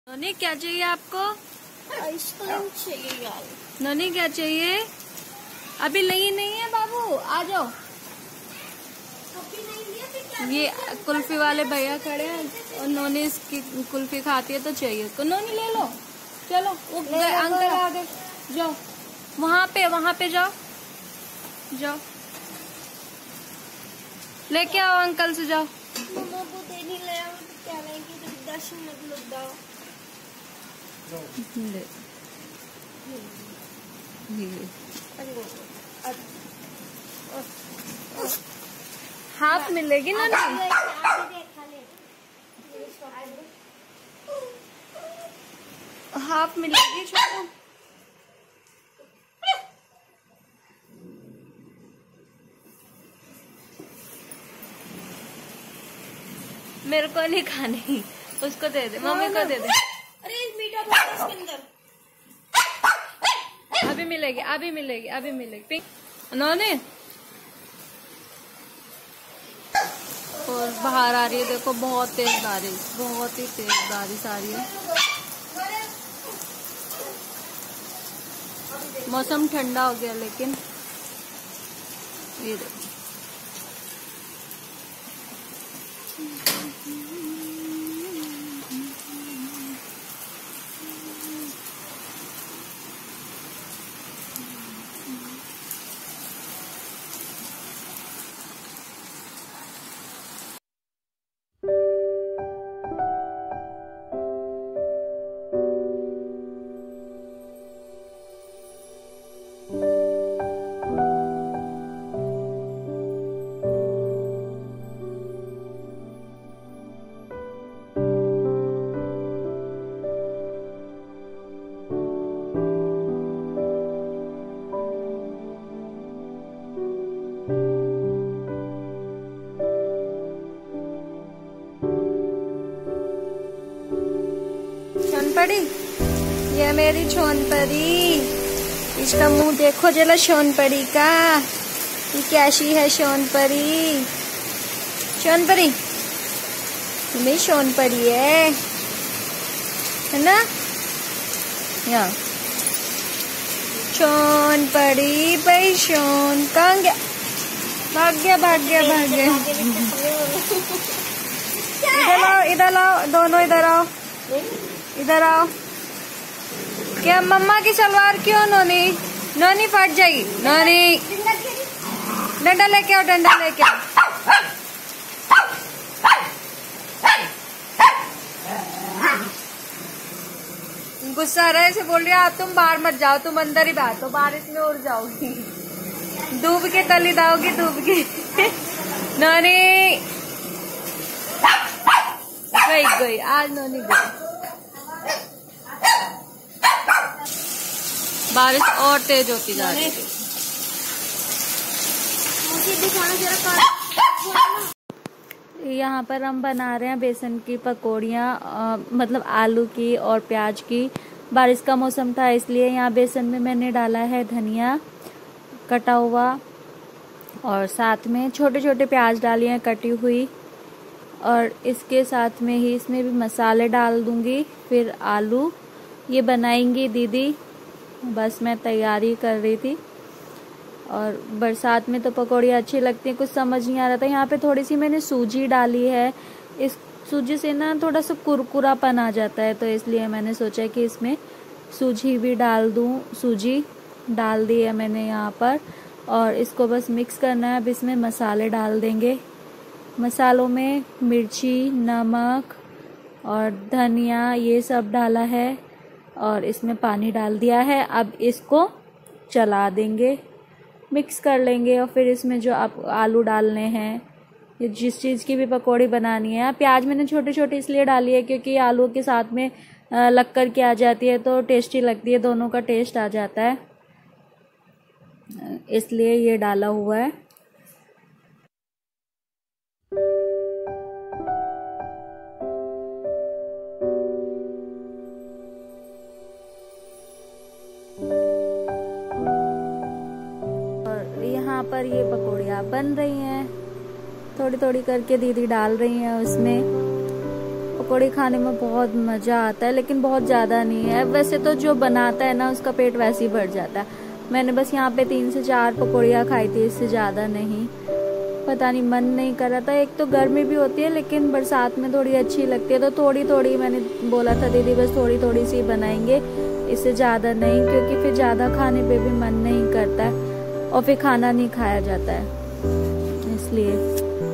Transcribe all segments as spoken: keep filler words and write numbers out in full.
नोनी क्या चाहिए आपको? आइसक्रीम चाहिए यार। नोनी क्या चाहिए? अभी नहीं नहीं है बाबू, आ जाओ। ये कुल्फी वाले भैया खड़े हैं और नोनी इसकी कुल्फी खाती है तो चाहिए उसको। नोनी ले लो, चलो वो अंकल आगे जाओ, वहाँ पे वहाँ पे जाओ जाओ, लेके आओ अंकल से, जाओ। मम्मा को दे नहीं ले आओ तो क्या लेंगे? तो दस मिनट लग जाओ। हाफ मिलेगी ना? हाफ मिलेगी छोटू। मेरे को नहीं खानी, उसको दे दे, मम्मी को दे दे। अरे मीठा बहुत है इसके अंदर। अभी मिलेगी अभी मिलेगी अभी मिलेगी पिंक नोनी। और बाहर आ रही है, देखो बहुत तेज बारिश, बहुत ही तेज बारिश आ रही है। मौसम ठंडा हो गया लेकिन ये देखो। छोनपरी, ये मेरी छोनपरी, इसका मुंह देखो जरा छोनपरी का, ये कैसी है छोनपरी? छोनपरी तुम्हें छोनपरी है है ना? यहाँ छोनपरी भाई, शोन कहाँ गया? भाग गया भाग गया भाग गया। इधर आओ इधर आओ, दोनों इधर आओ इधर आओ। क्या मम्मा की सलवार क्यों? नोनी नोनी फट जाएगी। नोनी डंडा लेके आओ, डंडा लेके आओ। गुस्सा आ रहा है, इसे बोल रही है आप तुम बाहर मत जाओ, तुम अंदर ही बैठो, बारिश में उड़ जाओगी, डूब के तली दाओगी, डूब के। नोनी गई गई आज, नोनी गई। बारिश और तेज होती जा रही है। यहाँ पर हम बना रहे हैं बेसन की पकौड़ियाँ, मतलब आलू की और प्याज की। बारिश का मौसम था इसलिए यहाँ बेसन में मैंने डाला है धनिया कटा हुआ, और साथ में छोटे छोटे प्याज डाली हैं कटी हुई, और इसके साथ में ही इसमें भी मसाले डाल दूंगी। फिर आलू ये बनाएंगी दीदी, बस मैं तैयारी कर रही थी। और बरसात में तो पकौड़ियाँ अच्छी लगती हैं, कुछ समझ नहीं आ रहा था। यहाँ पे थोड़ी सी मैंने सूजी डाली है, इस सूजी से ना थोड़ा सा कुरकुरापन आ जाता है, तो इसलिए मैंने सोचा कि इसमें सूजी भी डाल दूँ। सूजी डाल दी है मैंने यहाँ पर, और इसको बस मिक्स करना है। अब इसमें मसाले डाल देंगे। मसालों में मिर्ची, नमक और धनिया ये सब डाला है, और इसमें पानी डाल दिया है। अब इसको चला देंगे, मिक्स कर लेंगे, और फिर इसमें जो आप आलू डालने हैं, ये जिस चीज़ की भी पकौड़ी बनानी है। प्याज मैंने छोटे छोटे इसलिए डाली है क्योंकि आलू के साथ में लग कर के आ जाती है तो टेस्टी लगती है, दोनों का टेस्ट आ जाता है, इसलिए ये डाला हुआ है। यहाँ पर ये पकौड़ियाँ बन रही हैं, थोड़ी थोड़ी करके दीदी डाल रही हैं उसमें। पकौड़ी खाने में बहुत मज़ा आता है, लेकिन बहुत ज़्यादा नहीं है। वैसे तो जो बनाता है ना उसका पेट वैसे ही भर जाता है। मैंने बस यहाँ पे तीन से चार पकौड़ियाँ खाई थी, इससे ज़्यादा नहीं। पता नहीं मन नहीं कर रहा था। एक तो गर्मी भी होती है, लेकिन बरसात में थोड़ी अच्छी लगती है, तो थोड़ी थोड़ी मैंने बोला था दीदी बस थोड़ी थोड़ी सी बनाएंगे, इससे ज़्यादा नहीं, क्योंकि फिर ज़्यादा खाने पे भी मन नहीं करता है और फिर खाना नहीं खाया जाता है, इसलिए।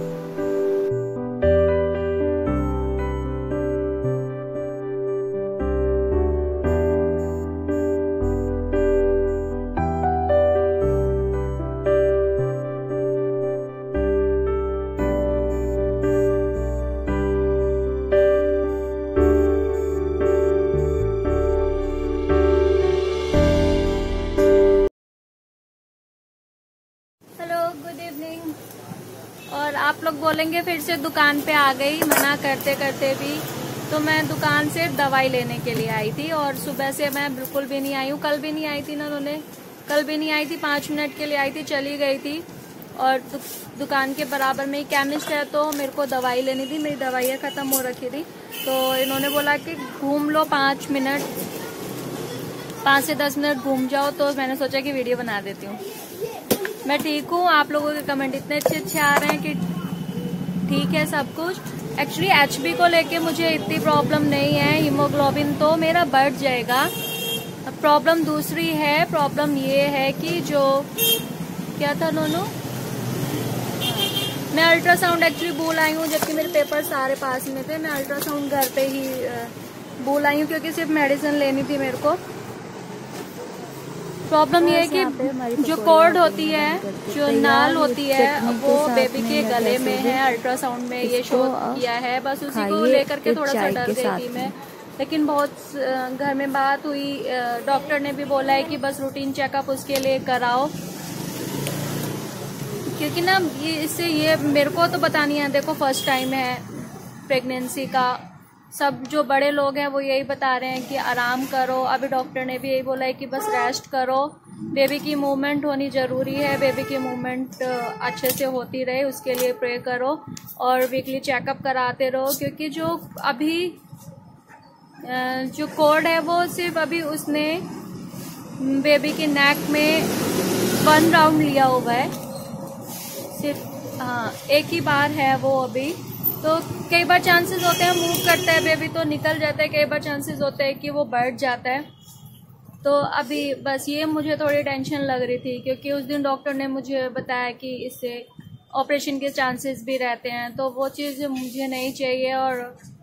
Good evening. और आप लोग बोलेंगे फिर से दुकान पे आ गई, मना करते करते भी। तो मैं दुकान से दवाई लेने के लिए आई थी और सुबह से मैं बिल्कुल भी नहीं आई हूँ। कल भी नहीं आई थी ना उन्होंने, कल भी नहीं आई थी, पाँच मिनट के लिए आई थी, चली गई थी। और दु, दुकान के बराबर में ही केमिस्ट है, तो मेरे को दवाई लेनी थी, मेरी दवाइयाँ ख़त्म हो रखी थी। तो इन्होंने बोला कि घूम लो पाँच मिनट, पाँच से दस मिनट घूम जाओ। तो मैंने सोचा कि वीडियो बना देती हूँ। मैं ठीक हूँ। आप लोगों के कमेंट इतने अच्छे अच्छे आ रहे हैं कि ठीक है सब कुछ। एक्चुअली एचबी को लेके मुझे इतनी प्रॉब्लम नहीं है, हीमोग्लोबिन तो मेरा बढ़ जाएगा। प्रॉब्लम दूसरी है, प्रॉब्लम ये है कि जो क्या था नोनू, मैं अल्ट्रासाउंड एक्चुअली भूल आई हूँ, जबकि मेरे पेपर सारे पास में थे। मैं अल्ट्रासाउंड घर पे ही भूल आई हूँ, क्योंकि सिर्फ मेडिसिन लेनी थी मेरे को। प्रॉब्लम ये है कि जो कॉर्ड होती है, जो नाल होती है, वो बेबी के गले में है। अल्ट्रासाउंड में ये शो किया है, बस उसी को लेकर के थोड़ा सा डर गई थी मैं। लेकिन बहुत घर में बात हुई, डॉक्टर ने भी बोला है कि बस रूटीन चेकअप उसके लिए कराओ, क्योंकि ना ये इससे ये मेरे को तो पता नहीं है, देखो फर्स्ट टाइम है प्रेगनेंसी का। सब जो बड़े लोग हैं वो यही बता रहे हैं कि आराम करो। अभी डॉक्टर ने भी यही बोला है कि बस रेस्ट करो, बेबी की मूवमेंट होनी ज़रूरी है, बेबी की मूवमेंट अच्छे से होती रहे उसके लिए प्रे करो और वीकली चेकअप कराते रहो। क्योंकि जो अभी जो कॉर्ड है वो सिर्फ अभी उसने बेबी के नेक में वन राउंड लिया हुआ है, सिर्फ हाँ एक ही बार है वो अभी। तो कई बार चांसेस होते हैं मूव करता है बेबी तो निकल जाता है, कई बार चांसेस होते हैं कि वो बढ़ जाता है। तो अभी बस ये मुझे थोड़ी टेंशन लग रही थी, क्योंकि उस दिन डॉक्टर ने मुझे बताया कि इससे ऑपरेशन के चांसेस भी रहते हैं, तो वो चीज़ मुझे नहीं चाहिए। और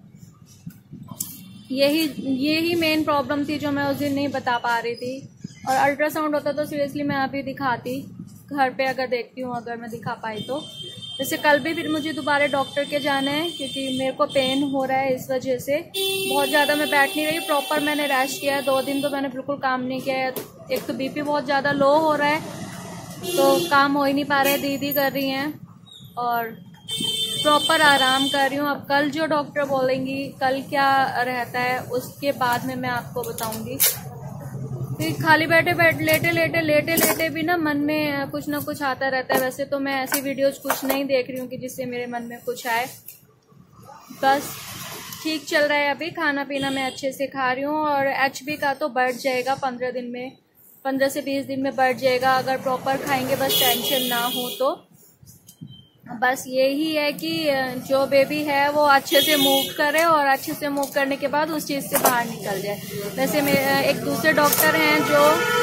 यही यही मेन प्रॉब्लम थी जो मैं उस दिन नहीं बता पा रही थी। और अल्ट्रासाउंड होता तो सीरियसली मैं अभी दिखाती, घर पे अगर देखती हूँ, अगर मैं दिखा पाई तो। जैसे कल भी फिर मुझे दोबारा डॉक्टर के जाना है, क्योंकि मेरे को पेन हो रहा है, इस वजह से बहुत ज़्यादा मैं बैठ नहीं रही। प्रॉपर मैंने रेस्ट किया है, दो दिन तो मैंने बिल्कुल काम नहीं किया है। एक तो बीपी बहुत ज़्यादा लो हो रहा है, तो काम हो ही नहीं पा रहा है, दीदी कर रही हैं, और प्रॉपर आराम कर रही हूँ। अब कल जो डॉक्टर बोलेंगी, कल क्या रहता है उसके बाद में मैं आपको बताऊँगी। फिर खाली बैठे बैठ लेटे लेटे लेटे लेटे भी ना मन में कुछ ना कुछ आता रहता है। वैसे तो मैं ऐसी वीडियोज कुछ नहीं देख रही हूँ कि जिससे मेरे मन में कुछ आए, बस ठीक चल रहा है। अभी खाना पीना मैं अच्छे से खा रही हूँ। और एचबी का तो बढ़ जाएगा पंद्रह दिन में, पंद्रह से बीस दिन में बढ़ जाएगा, अगर प्रॉपर खाएंगे, बस टेंशन ना हो तो। बस यही है कि जो बेबी है वो अच्छे से मूव करे, और अच्छे से मूव करने के बाद उस चीज़ से बाहर निकल जाए। वैसे मेरे एक दूसरे डॉक्टर हैं जो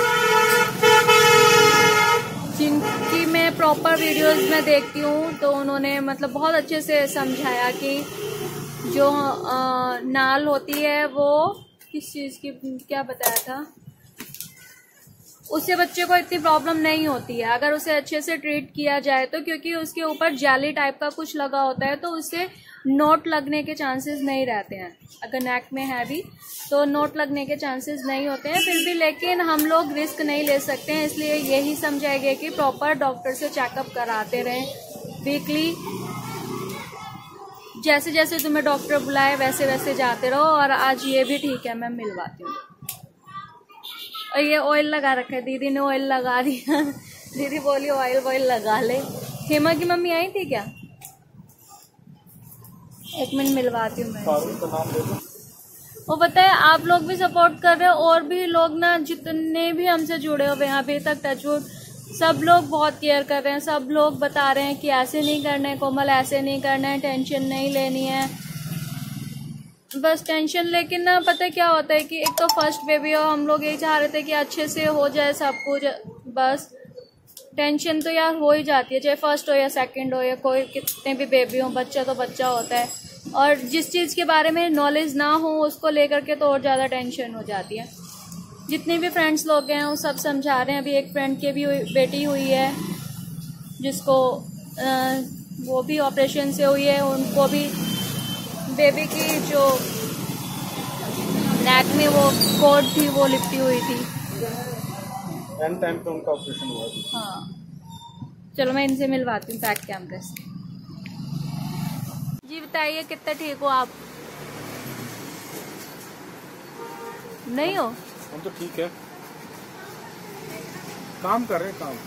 जिनकी मैं प्रॉपर वीडियोस में देखती हूँ, तो उन्होंने मतलब बहुत अच्छे से समझाया कि जो आ, नाल होती है वो किस चीज़ की, क्या बताया था, उससे बच्चे को इतनी प्रॉब्लम नहीं होती है अगर उसे अच्छे से ट्रीट किया जाए तो। क्योंकि उसके ऊपर जाली टाइप का कुछ लगा होता है, तो उससे नोट लगने के चांसेस नहीं रहते हैं। अगर नेक में है भी तो नोट लगने के चांसेस नहीं होते हैं। फिर भी लेकिन हम लोग रिस्क नहीं ले सकते हैं, इसलिए यही समझाया गया कि प्रॉपर डॉक्टर से चेकअप कराते रहें वीकली। जैसे जैसे तुम्हें डॉक्टर बुलाए वैसे वैसे जाते रहो। और आज ये भी ठीक है, मैं मिलवाती हूँ। और ये ऑयल लगा रखा है, दीदी ने ऑयल लगा दिया। दीदी बोली ऑयल वॉयल लगा ले। हेमा की मम्मी आई थी क्या? एक मिनट मिलवाती हूँ मैं। फारूक का नाम दे दो। वो पता है आप लोग भी सपोर्ट कर रहे हो और भी लोग ना जितने भी हमसे जुड़े हुए हैं अभी तक टचवुड, सब लोग बहुत केयर कर रहे हैं। सब लोग बता रहे हैं कि ऐसे नहीं करना है कोमल, ऐसे नहीं करना है, टेंशन नहीं लेनी है, बस टेंशन। लेकिन ना पता है क्या होता है कि एक तो फर्स्ट बेबी हो, हम लोग यही चाह रहे थे कि अच्छे से हो जाए सब कुछ, बस टेंशन तो यार हो ही जाती है, चाहे फर्स्ट हो या सेकंड हो या कोई कितने भी बेबी हो, बच्चा तो बच्चा होता है। और जिस चीज़ के बारे में नॉलेज ना हो उसको लेकर के तो और ज़्यादा टेंशन हो जाती है। जितने भी फ्रेंड्स लोग हैं वो सब समझा रहे हैं। अभी एक फ्रेंड की भी बेटी हुई है जिसको आ, वो भी ऑपरेशन से हुई है, उनको भी बेबी की जो नेक में वो कोड थी वो लिपटी हुई थी। टाइम टाइम पे उनका ऑपरेशन हुआ थी। हाँ चलो मैं इनसे मिलवाती हूँ बैक कैमरे से। जी बताइए कितना ठीक हो आप? नहीं हो? हम तो ठीक है, काम कर रहे हैं काम।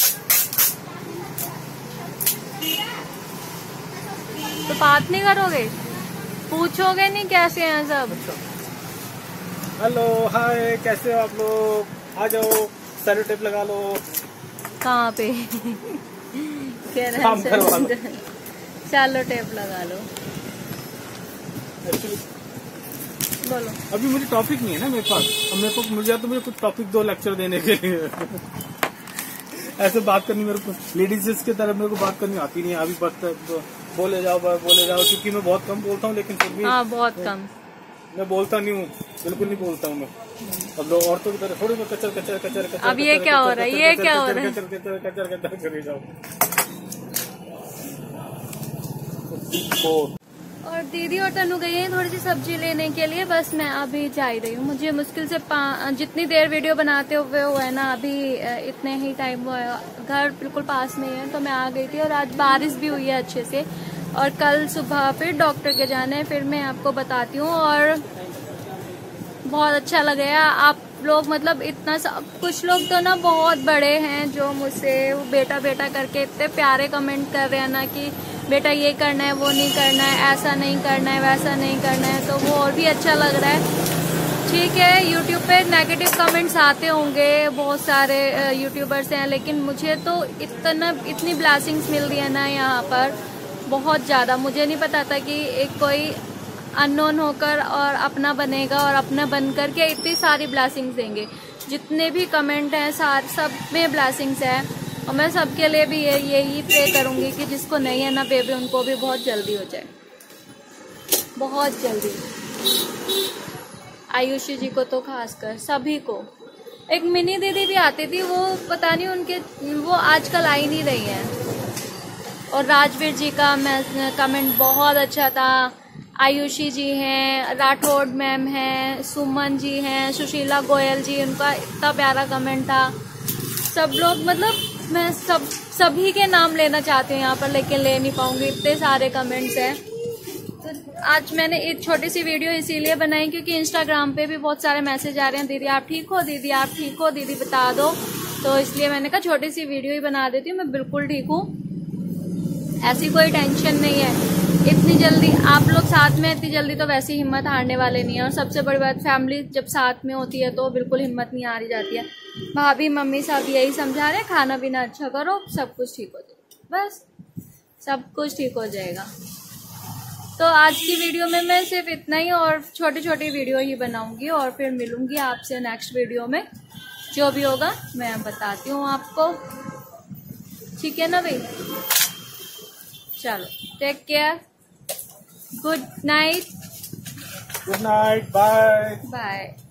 तो बात नहीं करोगे, पूछोगे नहीं कैसे हैं सब? हेलो हाय, कैसे हो आप लोग? आ जाओ, सेलो टेप लगा लो। कहाँ पे? कह रहे काम करवा लो। हैं सेलो टेप लगा लो। एक्चुअली बोलो। अभी मुझे टॉपिक नहीं है ना मेरे पास, अब मेरे को मुझे तो मुझे कुछ टॉपिक दो लेक्चर देने के लिए। ऐसे बात करनी मेरे को लेडीज के तरफ मेरे को बात करनी आती नहीं है अभी, बस बोले जाओ बोले जाओ, क्योंकि मैं बहुत कम बोलता हूँ, लेकिन फिर भी हाँ बहुत कम मैं बोलता नहीं हूँ, बिल्कुल नहीं बोलता हूँ मैं। अब लोग औरतों की तरह थोड़ी मैं कचर कचर कचर कचर। अब ये क्या हो रहा है, ये क्या हो रहा है? कचर कचर कचर कचर करी जाओ। और दीदी और तनु गई है थोड़ी सी सब्जी लेने के लिए, बस मैं अभी जा ही रही हूँ। मुझे मुश्किल से जितनी देर वीडियो बनाते हुए हुआ है ना, अभी इतने ही टाइम हुआ है, घर बिल्कुल पास में है तो मैं आ गई थी। और आज बारिश भी हुई है अच्छे से, और कल सुबह फिर डॉक्टर के जाना है, फिर मैं आपको बताती हूँ। और बहुत अच्छा लगेगा आप लोग, मतलब इतना सब कुछ लोग तो ना बहुत बड़े हैं जो मुझसे बेटा बेटा करके इतने प्यारे कमेंट कर रहे हैं ना कि बेटा ये करना है, वो नहीं करना है, ऐसा नहीं करना है, वैसा नहीं करना है, तो वो और भी अच्छा लग रहा है। ठीक है, यूट्यूब पे नेगेटिव कमेंट्स आते होंगे, बहुत सारे यूट्यूबर्स हैं, लेकिन मुझे तो इतना इतनी ब्लेसिंग्स मिल रही है ना यहाँ पर, बहुत ज़्यादा। मुझे नहीं पता था कि एक कोई अननोन होकर और अपना बनेगा और अपना बन करके इतनी सारी ब्लेसिंग्स देंगे। जितने भी कमेंट हैं सार सब में ब्लेसिंग्स है, और मैं सबके लिए भी यही यही प्रे करूंगी कि जिसको नहीं है ना बेबी, उनको भी बहुत जल्दी हो जाए, बहुत जल्दी। आयुषी जी को तो खासकर, सभी को। एक मिनी दीदी भी आती थी, वो पता नहीं उनके वो आजकल आ ही नहीं रही है। और राजवीर जी का कमेंट बहुत अच्छा था। आयुषी जी हैं, राठौड़ मैम हैं, सुमन जी हैं, सुशीला गोयल जी, उनका इतना प्यारा कमेंट था। सब लोग, मतलब मैं सब सभी के नाम लेना चाहती हूँ यहाँ पर, लेकिन ले नहीं पाऊंगी, इतने सारे कमेंट्स हैं। तो आज मैंने एक छोटी सी वीडियो इसीलिए बनाई क्योंकि इंस्टाग्राम पे भी बहुत सारे मैसेज आ रहे हैं, दीदी आप ठीक हो, दीदी आप ठीक हो, दीदी बता दो। तो इसलिए मैंने कहा छोटी सी वीडियो ही बना देती हूँ। मैं बिल्कुल ठीक हूँ, ऐसी कोई टेंशन नहीं है। इतनी जल्दी आप लोग साथ में, इतनी जल्दी तो वैसी हिम्मत हारने वाले नहीं है। और सबसे बड़ी बात, फैमिली जब साथ में होती है तो बिल्कुल हिम्मत नहीं हारी जाती है। भाभी मम्मी सब यही समझा रहे हैं, खाना पीना अच्छा करो, सब कुछ ठीक हो जाएगा, बस सब कुछ ठीक हो जाएगा। तो आज की वीडियो में मैं सिर्फ इतना ही, और छोटी छोटी वीडियो ही बनाऊंगी, और फिर मिलूंगी आपसे नेक्स्ट वीडियो में। जो भी होगा मैं बताती हूँ आपको, ठीक है ना भाई? चलो, take care, good night. Good night, bye bye.